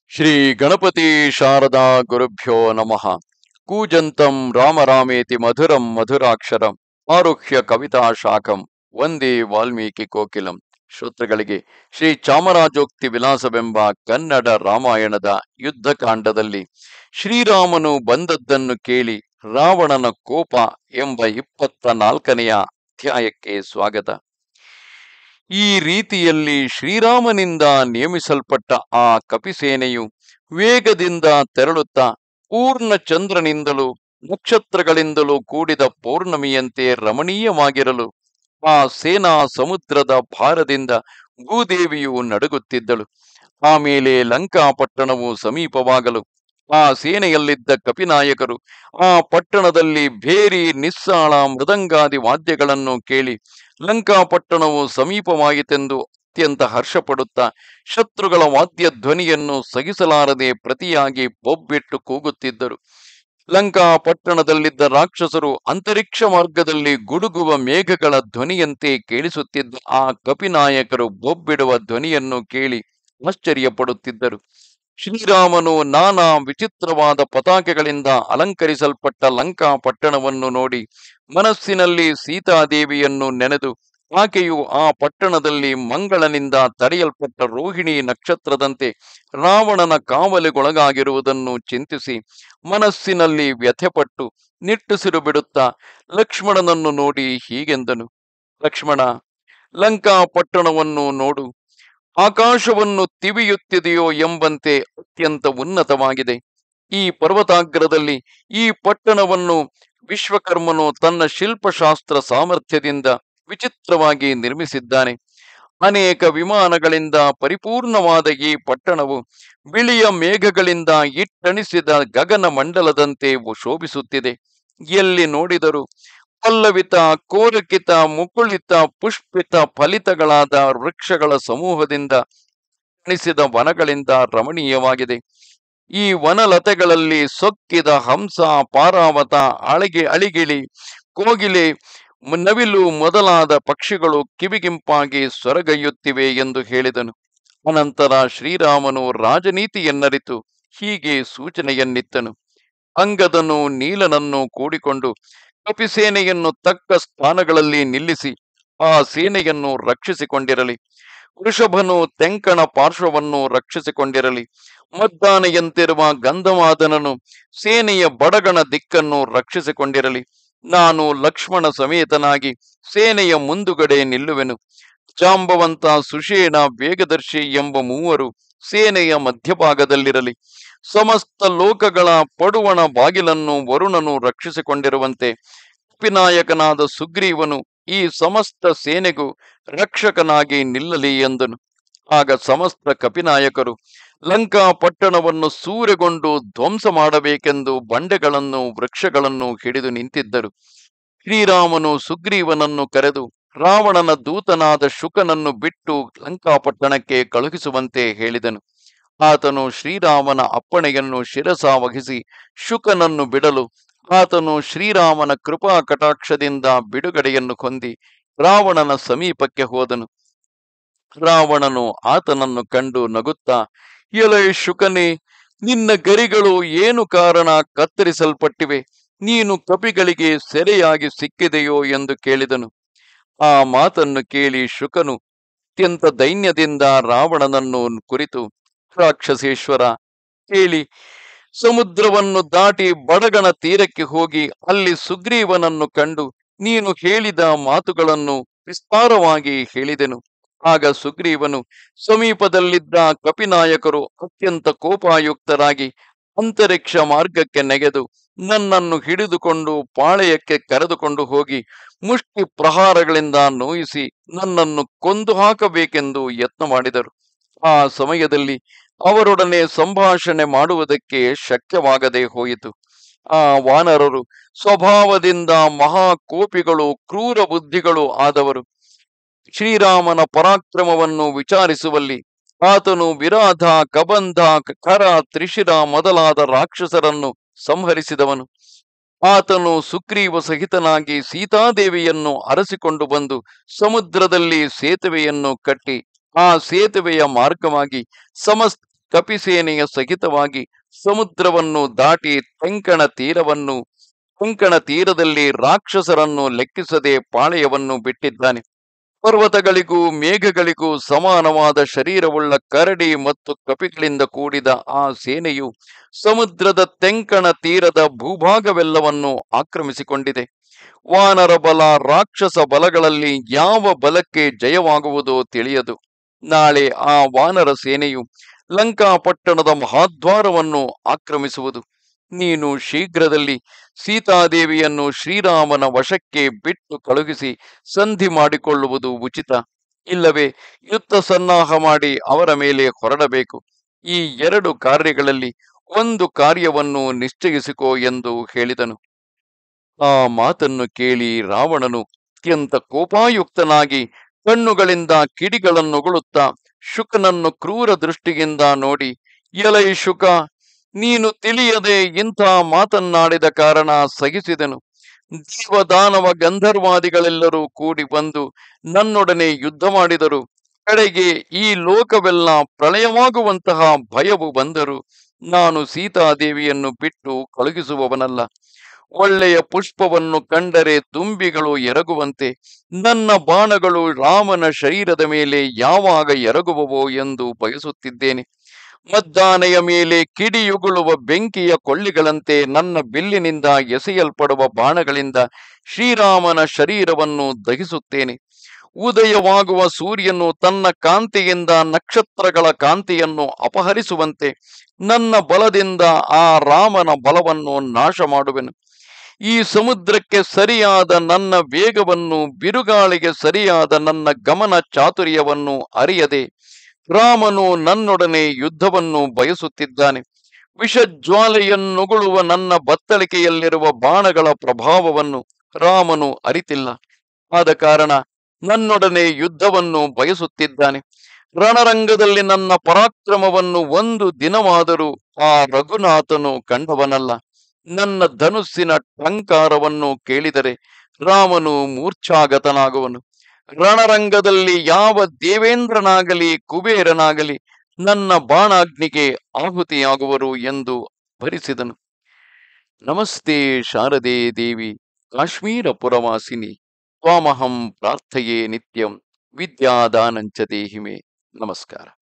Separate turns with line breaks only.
ಶ್ರೀ ಗಣಪತಿ ಶಾರದಾ ಗುರುಭ್ಯೋ ನಮಃ. ಕೂಜಂತಂ ರಾಮ ರಾಮೇತಿ ಮಧುರಂ ಮಧುರಾಕ್ಷರಂ ಆರುಹ್ಯ ಕವಿತಾ ಶಾಖಂ ವಂದೇ ವಾಲ್ಮೀಕಿ ಕೋಕಿಲಂ. ಶ್ರೋತೃಗಳಿಗೆ ಶ್ರೀ ಚಾಮರಾಜೋಕ್ತಿ ವಿಲಾಸವೆಂಬ ಕನ್ನಡ ರಾಮಾಯಣದ ಯುದ್ಧಕಾಂಡದಲ್ಲಿ ಶ್ರೀರಾಮನು ಬಂದದ್ದನ್ನು ಕೇಳಿ ರಾವಣನ ಕೋಪ ಎಂಬ 24ನೆಯ ಅಧ್ಯಾಯಕ್ಕೆ ಸ್ವಾಗತ. ಈ ರೀತಿಯಲ್ಲಿ ಶ್ರೀರಾಮನಿಂದ ನೇಮಿಸಲ್ಪಟ್ಟ ಆ ಕಪಿಸೇನೆಯು ವೇಗದಿಂದ ತೆರಳುತ್ತಾ ಪೂರ್ಣ ಚಂದ್ರನಿಂದಲೂ ನಕ್ಷತ್ರಗಳಿಂದಲೂ ಕೂಡಿದ ಪೌರ್ಣಮಿಯಂತೆ ರಮಣೀಯವಾಗಿರಲು ಆ ಸೇನಾ ಸಮುದ್ರದ ಭಾರದಿಂದ ಭೂದೇವಿಯು ನಡುಗುತ್ತಿದ್ದಳು. ಆಮೇಲೆ ಲಂಕಾಪಟ್ಟಣವು ಸಮೀಪವಾಗಲು ಆ ಸೇನೆಯಲ್ಲಿದ್ದ ಕಪಿನಾಯಕರು ಆ ಪಟ್ಟಣದಲ್ಲಿ ಭೇರಿ, ನಿಸ್ಸಾಳ, ಮೃದಂಗಾದಿ ವಾದ್ಯಗಳನ್ನು ಕೇಳಿ ಲಂಕಾಪಟ್ಟಣವು ಸಮೀಪವಾಯಿತೆಂದು ಅತ್ಯಂತ ಹರ್ಷಪಡುತ್ತಾ ಶತ್ರುಗಳ ವಾದ್ಯ ಧ್ವನಿಯನ್ನು ಸಹಿಸಲಾರದೆ ಪ್ರತಿಯಾಗಿ ಬೊಬ್ಬಿಟ್ಟು ಕೂಗುತ್ತಿದ್ದರು. ಲಂಕಾಪಟ್ಟಣದಲ್ಲಿದ್ದ ರಾಕ್ಷಸರು ಅಂತರಿಕ್ಷ ಮಾರ್ಗದಲ್ಲಿ ಗುಡುಗುವ ಮೇಘಗಳ ಧ್ವನಿಯಂತೆ ಕೇಳಿಸುತ್ತಿದ್ದ ಆ ಕಪಿನಾಯಕರು ಬೊಬ್ಬಿಡುವ ಧ್ವನಿಯನ್ನು ಕೇಳಿ ಆಶ್ಚರ್ಯಪಡುತ್ತಿದ್ದರು. ಶ್ರೀರಾಮನು ನಾನಾ ವಿಚಿತ್ರವಾದ ಪತಾಕೆಗಳಿಂದ ಅಲಂಕರಿಸಲ್ಪಟ್ಟ ಲಂಕಾಪಟ್ಟಣವನ್ನು ನೋಡಿ ಮನಸ್ಸಿನಲ್ಲಿ ಸೀತಾದೇವಿಯನ್ನು ನೆನೆದು ಆಕೆಯು ಆ ಪಟ್ಟಣದಲ್ಲಿ ಮಂಗಳನಿಂದ ತಡೆಯಲ್ಪಟ್ಟ ರೋಹಿಣಿ ನಕ್ಷತ್ರದಂತೆ ರಾವಣನ ಕಾವಲಿಗೊಳಗಾಗಿರುವುದನ್ನು ಚಿಂತಿಸಿ ಮನಸ್ಸಿನಲ್ಲಿ ವ್ಯಥೆಪಟ್ಟು ನಿಟ್ಟುಸಿರು ಬಿಡುತ್ತಾ ಲಕ್ಷ್ಮಣನನ್ನು ನೋಡಿ ಹೀಗೆಂದನು: ಲಕ್ಷ್ಮಣ, ಲಂಕಾಪಟ್ಟಣವನ್ನು ನೋಡು. ಆಕಾಶವನ್ನು ತಿವಿಯುತ್ತಿದೆಯೋ ಎಂಬಂತೆ ಅತ್ಯಂತ ಉನ್ನತವಾಗಿದೆ. ಈ ಪರ್ವತಾಗ್ರದಲ್ಲಿ ಈ ಪಟ್ಟಣವನ್ನು ವಿಶ್ವಕರ್ಮನು ತನ್ನ ಶಿಲ್ಪಶಾಸ್ತ್ರ ಸಾಮರ್ಥ್ಯದಿಂದ ವಿಚಿತ್ರವಾಗಿ ನಿರ್ಮಿಸಿದ್ದಾನೆ. ಅನೇಕ ವಿಮಾನಗಳಿಂದ ಪರಿಪೂರ್ಣವಾದ ಈ ಪಟ್ಟಣವು ಬಿಳಿಯ ಮೇಘಗಳಿಂದ ಇಟ್ಟಣಿಸಿದ ಗಗನ ಮಂಡಲದಂತೆ ಶೋಭಿಸುತ್ತಿದೆ. ಎಲ್ಲಿ ನೋಡಿದರೂ ಪಲ್ಲವಿತ, ಕೋರಕಿತ, ಮುಕುಳಿತ, ಪುಷ್ಪಿತ, ಫಲಿತಗಳಾದ ವೃಕ್ಷಗಳ ಸಮೂಹದಿಂದ ಅಣಿಸಿದ ವನಗಳಿಂದ ರಮಣೀಯವಾಗಿದೆ. ಈ ವನಲತೆಗಳಲ್ಲಿ ಸೊಕ್ಕಿದ ಹಂಸ, ಪಾರಾವತ, ಅಳಿಗಿಳಿ, ಕೋಗಿಲೆ, ನವಿಲು ಮೊದಲಾದ ಪಕ್ಷಿಗಳು ಕಿವಿಗಿಂಪಾಗಿ ಸೊರಗೈಯುತ್ತಿವೆ ಎಂದು ಹೇಳಿದನು. ಅನಂತರ ಶ್ರೀರಾಮನು ರಾಜನೀತಿಯನ್ನರಿತು ಹೀಗೆ ಸೂಚನೆಯನ್ನಿತ್ತನು: ಅಂಗದನು ನೀಲನನ್ನು ಕೂಡಿಕೊಂಡು ಕಪಿಸೇನೆಯನ್ನು ತಕ್ಕ ಸ್ಥಾನಗಳಲ್ಲಿ ನಿಲ್ಲಿಸಿ ಆ ಸೇನೆಯನ್ನು ರಕ್ಷಿಸಿಕೊಂಡಿರಲಿ. ವೃಷಭನು ತೆಂಕಣ ಪಾರ್ಶ್ವವನ್ನು ರಕ್ಷಿಸಿಕೊಂಡಿರಲಿ. ಮದ್ದಾನೆಯಂತಿರುವ ಗಂಧಮಾದನನು ಸೇನೆಯ ಬಡಗಣ ದಿಕ್ಕನ್ನು ರಕ್ಷಿಸಿಕೊಂಡಿರಲಿ. ನಾನು ಲಕ್ಷ್ಮಣ ಸಮೇತನಾಗಿ ಸೇನೆಯ ಮುಂದುಗಡೆ ನಿಲ್ಲುವೆನು. ಜಾಂಬವಂತ, ಸುಷೇಣ, ವೇಗದರ್ಶಿ ಎಂಬ ಮೂವರು ಸೇನೆಯ ಮಧ್ಯಭಾಗದಲ್ಲಿರಲಿ. ಸಮಸ್ತ ಲೋಕಗಳ ಪಡುವಣ ಬಾಗಿಲನ್ನು ವರುಣನು ರಕ್ಷಿಸಿಕೊಂಡಿರುವಂತೆ ಕಪಿನಾಯಕನಾದ ಸುಗ್ರೀವನು ಈ ಸಮಸ್ತ ಸೇನೆಗೂ ರಕ್ಷಕನಾಗಿ ನಿಲ್ಲಲಿ ಎಂದನು. ಆಗ ಸಮಸ್ತ ಕಪಿನಾಯಕರು ಲಂಕಾಪಟ್ಟಣವನ್ನು ಸೂರೆಗೊಂಡು ಧ್ವಂಸ ಮಾಡಬೇಕೆಂದು ಬಂಡೆಗಳನ್ನು, ವೃಕ್ಷಗಳನ್ನು ಹಿಡಿದು ನಿಂತಿದ್ದರು. ಶ್ರೀರಾಮನು ಸುಗ್ರೀವನನ್ನು ಕರೆದು ರಾವಣನ ದೂತನಾದ ಶುಕನನ್ನು ಬಿಟ್ಟು ಲಂಕಾಪಟ್ಟಣಕ್ಕೆ ಕಳುಹಿಸುವಂತೆ ಹೇಳಿದನು. ಆತನು ಶ್ರೀರಾಮನ ಅಪ್ಪಣೆಯನ್ನು ಶಿರಸಾವಹಿಸಿ ಶುಕನನ್ನು ಬಿಡಲು ಆತನು ಶ್ರೀರಾಮನ ಕೃಪಾ ಕಟಾಕ್ಷದಿಂದ ಬಿಡುಗಡೆಯನ್ನು ಹೊಂದಿ ರಾವಣನ ಸಮೀಪಕ್ಕೆ ಹೋದನು. ರಾವಣನು ಆತನನ್ನು ಕಂಡು ನಗುತ್ತಾ: ಎಲೈ ಶುಕನೇ, ನಿನ್ನ ಗರಿಗಳು ಏನು ಕಾರಣ ಕತ್ತರಿಸಲ್ಪಟ್ಟಿವೆ? ನೀನು ಕಪಿಗಳಿಗೆ ಸೆರೆಯಾಗಿ ಸಿಕ್ಕಿದೆಯೋ ಎಂದು ಕೇಳಿದನು. ಆ ಮಾತನ್ನು ಕೇಳಿ ಶುಕನು ಅತ್ಯಂತ ದೈನ್ಯದಿಂದ ರಾವಣನನ್ನು ಕುರಿತು: ರಾಕ್ಷಸೇಶ್ವರ, ಕೇಳಿ, ಸಮುದ್ರವನ್ನು ದಾಟಿ ಬಡಗಣ ತೀರಕ್ಕೆ ಹೋಗಿ ಅಲ್ಲಿ ಸುಗ್ರೀವನನ್ನು ಕಂಡು ನೀನು ಹೇಳಿದ ಮಾತುಗಳನ್ನು ವಿಸ್ತಾರವಾಗಿ ಹೇಳಿದೆನು. ಆಗ ಸುಗ್ರೀವನು ಸಮೀಪದಲ್ಲಿದ್ದ ಕಪಿನಾಯಕರು ಅತ್ಯಂತ ಕೋಪಾಯುಕ್ತರಾಗಿ ಅಂತರಿಕ್ಷ ಮಾರ್ಗಕ್ಕೆ ನೆಗೆದು ನನ್ನನ್ನು ಹಿಡಿದುಕೊಂಡು ಪಾಳೆಯಕ್ಕೆ ಕರೆದುಕೊಂಡು ಹೋಗಿ ಮುಷ್ಟಿ ಪ್ರಹಾರಗಳಿಂದ ನೋಯಿಸಿ ನನ್ನನ್ನು ಕೊಂದು ಹಾಕಬೇಕೆಂದು ಯತ್ನ ಮಾಡಿದರು. ಆ ಸಮಯದಲ್ಲಿ ಅವರೊಡನೆ ಸಂಭಾಷಣೆ ಮಾಡುವುದಕ್ಕೆ ಶಕ್ಯವಾಗದೆ ಹೋಯಿತು. ಆ ವಾನರರು ಸ್ವಭಾವದಿಂದ ಮಹಾಕೋಪಿಗಳು, ಕ್ರೂರ ಬುದ್ಧಿಗಳು ಆದವರು. ಶ್ರೀರಾಮನ ಪರಾಕ್ರಮವನ್ನು ವಿಚಾರಿಸುವಲ್ಲಿ ಆತನು ವಿರಾಧ, ಕಬಂಧ, ಕರ, ತ್ರಿಶಿರ ಮೊದಲಾದ ರಾಕ್ಷಸರನ್ನು ಸಂಹರಿಸಿದವನು. ಆತನು ಸುಗ್ರೀವ ಸಹಿತನಾಗಿ ಸೀತಾದೇವಿಯನ್ನು ಅರಸಿಕೊಂಡು ಬಂದು ಸಮುದ್ರದಲ್ಲಿ ಸೇತುವೆಯನ್ನು ಕಟ್ಟಿ ಆ ಸೇತುವೆಯ ಮಾರ್ಗವಾಗಿ ಸಮಸ್ತ ಕಪಿಸೇನೆಯ ಸಹಿತವಾಗಿ ಸಮುದ್ರವನ್ನು ದಾಟಿ ಕೊಂಕಣ ತೀರದಲ್ಲಿ ರಾಕ್ಷಸರನ್ನು ಲೆಕ್ಕಿಸದೆ ಪಾಳೆಯವನ್ನು ಬಿಟ್ಟಿದ್ದಾನೆ. ಪರ್ವತಗಳಿಗೂ ಮೇಘಗಳಿಗೂ ಸಮಾನವಾದ ಶರೀರವುಳ್ಳ ಕರಡಿ ಮತ್ತು ಕಪಿಗಳಿಂದ ಕೂಡಿದ ಆ ಸೇನೆಯು ಸಮುದ್ರದ ತೆಂಕಣ ತೀರದ ಭೂಭಾಗವೆಲ್ಲವನ್ನು ಆಕ್ರಮಿಸಿಕೊಂಡಿದೆ. ವಾನರ ಬಲ ರಾಕ್ಷಸ ಬಲಗಳಲ್ಲಿ ಯಾವ ಬಲಕ್ಕೆ ಜಯವಾಗುವುದೋ ತಿಳಿಯದು. ನಾಳೆ ಆ ವಾನರ ಸೇನೆಯು ಲಂಕಾಪಟ್ಟಣದ ಮಹಾದ್ವಾರವನ್ನು ಆಕ್ರಮಿಸುವುದು. ನೀನು ಶೀಘ್ರದಲ್ಲಿ ಸೀತಾದೇವಿಯನ್ನು ಶ್ರೀರಾಮನ ವಶಕ್ಕೆ ಬಿಟ್ಟು ಕಳುಹಿಸಿ ಸಂಧಿ ಮಾಡಿಕೊಳ್ಳುವುದು ಉಚಿತ. ಇಲ್ಲವೇ ಯುದ್ಧ ಸನ್ನಾಹ ಮಾಡಿ ಅವರ ಮೇಲೆ ಹೊರಡಬೇಕು. ಈ 2 ಕಾರ್ಯಗಳಲ್ಲಿ ಒಂದು ಕಾರ್ಯವನ್ನು ನಿಶ್ಚಯಿಸಿಕೋ ಎಂದು ಹೇಳಿದನು. ಆ ಮಾತನ್ನು ಕೇಳಿ ರಾವಣನು ಅತ್ಯಂತ ಕೋಪಾಯುಕ್ತನಾಗಿ ಕಣ್ಣುಗಳಿಂದ ಕಿಡಿಗಳನ್ನುಗುಳುತ್ತಾ ಶುಕನನ್ನು ಕ್ರೂರ ದೃಷ್ಟಿಯಿಂದ ನೋಡಿ, ಎಲೈ ಶುಕ, ನೀನು ತಿಳಿಯದೆ ಇಂಥ ಮಾತನ್ನಾಡಿದ ಕಾರಣ ಸಹಿಸಿದೆನು. ದೇವದಾನವ ಗಂಧರ್ವಾದಿಗಳೆಲ್ಲರೂ ಕೂಡಿ ಬಂದು ನನ್ನೊಡನೆ ಯುದ್ಧ ಮಾಡಿದರು. ಕಡೆಗೆ ಈ ಲೋಕವೆಲ್ಲ ಪ್ರಳಯವಾಗುವಂತಹ ಭಯವು ಬಂದರು. ನಾನು ಸೀತಾದೇವಿಯನ್ನು ಬಿಟ್ಟು ಕಳುಹಿಸುವವನಲ್ಲ. ಒಳ್ಳೆಯ ಪುಷ್ಪವನ್ನು ಕಂಡರೆ ತುಂಬಿಗಳು ಎರಗುವಂತೆ ನನ್ನ ಬಾಣಗಳು ರಾಮನ ಶರೀರದ ಮೇಲೆ ಯಾವಾಗ ಎರಗುವವೋ ಎಂದು ಬಯಸುತ್ತಿದ್ದೇನೆ. ಮದ್ದಾನೆಯ ಮೇಲೆ ಕಿಡಿಯುಗುಳುವ ಬೆಂಕಿಯ ಕೊಳ್ಳಿಗಳಂತೆ ನನ್ನ ಬಿಲ್ಲಿನಿಂದ ಎಸೆಯಲ್ಪಡುವ ಬಾಣಗಳಿಂದ ಶ್ರೀರಾಮನ ಶರೀರವನ್ನು ದಹಿಸುತ್ತೇನೆ. ಉದಯವಾಗುವ ಸೂರ್ಯನು ತನ್ನ ಕಾಂತಿಯಿಂದ ನಕ್ಷತ್ರಗಳ ಕಾಂತಿಯನ್ನು ಅಪಹರಿಸುವಂತೆ ನನ್ನ ಬಲದಿಂದ ಆ ರಾಮನ ಬಲವನ್ನು ನಾಶ ಮಾಡುವೆನು. ಈ ಸಮುದ್ರಕ್ಕೆ ಸರಿಯಾದ ನನ್ನ ವೇಗವನ್ನು, ಬಿರುಗಾಳಿಗೆ ಸರಿಯಾದ ನನ್ನ ಗಮನ ಚಾತುರ್ಯವನ್ನು ಅರಿಯದೆ ರಾಮನು ನನ್ನೊಡನೆ ಯುದ್ಧವನ್ನು ಬಯಸುತ್ತಿದ್ದಾನೆ. ವಿಷಜ್ವಾಲೆಯನ್ನುಗುಳುವ ನನ್ನ ಬತ್ತಳಿಕೆಯಲ್ಲಿರುವ ಬಾಣಗಳ ಪ್ರಭಾವವನ್ನು ರಾಮನು ಅರಿತಿಲ್ಲ. ಆದ ಕಾರಣ ನನ್ನೊಡನೆ ಯುದ್ಧವನ್ನು ಬಯಸುತ್ತಿದ್ದಾನೆ. ರಣರಂಗದಲ್ಲಿ ನನ್ನ ಪರಾಕ್ರಮವನ್ನು ಒಂದು ದಿನವಾದರೂ ಆ ರಘುನಾಥನು ಕಂಡವನಲ್ಲ. ನನ್ನ ಧನುಸ್ಸಿನ ಟಂಕಾರವನ್ನು ಕೇಳಿದರೆ ರಾಮನು ಮೂರ್ಛಾಗತನಾಗುವನು. ರಣರಂಗದಲ್ಲಿ ಯಾವ ದೇವೇಂದ್ರನಾಗಲಿ ಕುಬೇರನಾಗಲಿ ನನ್ನ ಬಾಣಾಗ್ನಿಗೆ ಆಹುತಿಯಾಗುವರು ಎಂದು ಭರಿಸಿದನು. ನಮಸ್ತೆ ಶಾರದೆ ದೇವಿ ಕಾಶ್ಮೀರ ಪುರವಾಸಿನಿ ತ್ವಾಮಹಂ ಪ್ರಾರ್ಥಯೇ ನಿತ್ಯಂ ವಿದ್ಯಾದಾನಂಚ ದೇಹಿಮೆ. ನಮಸ್ಕಾರ.